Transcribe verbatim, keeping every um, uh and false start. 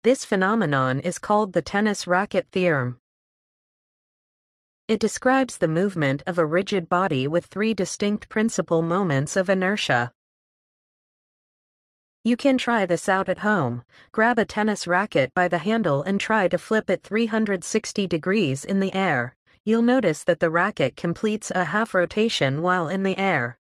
This phenomenon is called the Tennis Racket Theorm. It describes the movement of a rigid body with three distinct principal moments of inertia. You can try this out at home. Grab a tennis racket by the handle and try to flip it three hundred sixty degrees in the air. You'll notice that the racket completes a half rotation while in the air.